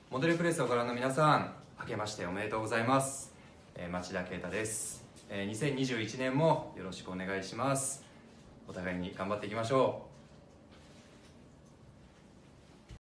モデルプレスをご覧の皆さん、明けましておめでとうございます。町田啓太です。2021年もよろしくお願いします。お互いに頑張っていきましょう。